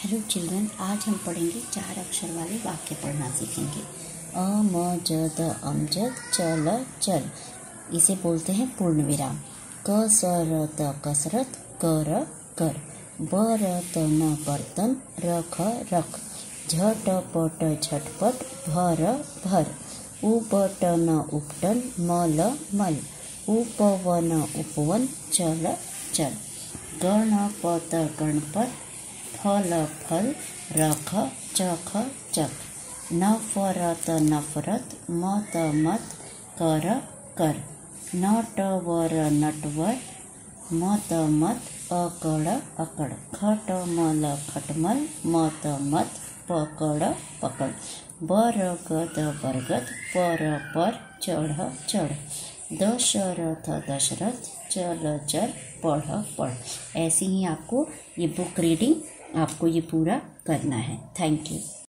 Hello children, आज हम पढ़ेंगे 4 अक्षर वाले वाक्य पढ़ना सीखेंगे। अ म ज द अमजद चल चल, इसे बोलते हैं पूर्ण विराम। क स र त कसरत कर कर। ब र त न बर्तन रख रख। झट पट झटपट भर भर। उ ब ट न उपटन मल मल। उ प व न उपवन चल चल। गणपत गणपत फल फल रख चख चख। नफरत नफरत मत मत कर कर। नटवर नटवर मत मत अकड़ अकड़। खटमल खटमल मत मत पकड़ पकड़। बरगद बरगद पर पर चढ़ चढ़। दशरथ दशरथ चल चल पढ़ पढ़। ऐसे ही आपको ये बुक रीडिंग आपको ये पूरा करना है। Thank you.